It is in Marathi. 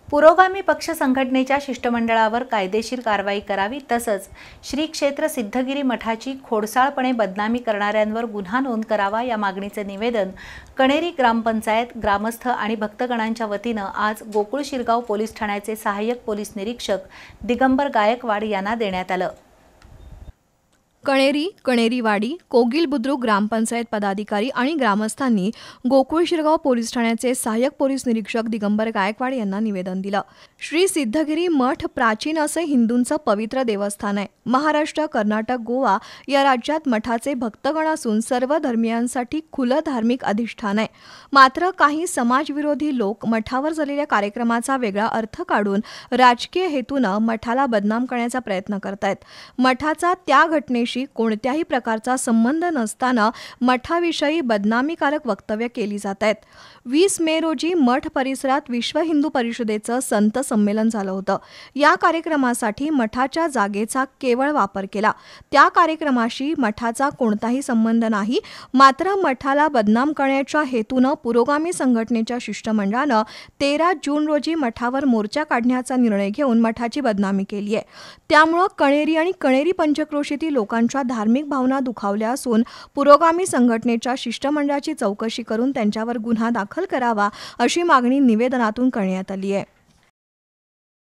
पुरोगामी पक्ष संघटनेच्या शिष्टमंडळावर कायदेशीर कारवाई करावी तसंच श्री क्षेत्र सिद्धगिरी मठाची खोडसाळपणे बदनामी करणाऱ्यांवर गुन्हा नोंद करावा या मागणीचे निवेदन कणेरी ग्रामपंचायत ग्रामस्थ आणि भक्तगणांच्या वतीनं आज गोकुळ शिरगाव पोलीस ठाण्याचे सहाय्यक पोलीस निरीक्षक दिगंबर गायकवाड यांना देण्यात आलं। कणेरीवाडी कोगिल बुद्रुक ग्रामपंचायत पदाधिकारी आणि ग्रामस्थांनी गोकुळ शिरगाव पोलीस ठाण्याचे सहाय्यक पोलीस निरीक्षक दिगंबर गायकवाड यांना निवेदन दिलं। श्री सिद्धगिरी मठ प्राचीन असे हिंदूंचं पवित्र देवस्थान आहे। महाराष्ट्र, कर्नाटक, गोवा या राज्यात मठाचे भक्तगण असून सर्व धर्मियांसाठी खुलं धार्मिक अधिष्ठान आहे। मात्र काही समाजविरोधी लोक मठावर झालेल्या कार्यक्रमाचा वेगळा अर्थ काढून राजकीय हेतूनं मठाला बदनाम करण्याचा प्रयत्न करतायत। मठाचा त्या घटनेशी कोणत्याही प्रकारचा संबंध नसताना मठाविषयी बदनामीकारक वक्तव्य केली जात आहेत। 20 मे रोजी मठ परिसरात विश्व हिंदू परिषदेचं संत संमेलन झालं होतं। या कार्यक्रमासाठी मठाच्या जागेचा केवळ वापर केला। त्या कार्यक्रमाशी मठाचा कोणताही संबंध नाही। मात्र मठाला बदनाम करण्याच्या हेतूनं पुरोगामी संघटनेच्या शिष्टमंडळानं 13 जून रोजी मठावर मोर्चा काढण्याचा निर्णय घेऊन मठाची बदनामी केली आहे। त्यामुळे कणेरी आणि कणेरी पंचक्रोशीतील लोकांच्या धार्मिक भावना दुखावल्या असून पुरोगामी संघटनेच्या शिष्टमंडळाची चौकशी करून त्यांच्यावर गुन्हा दाखल करावा अशी मागणी निवेदनातून करण्यात आली आहे।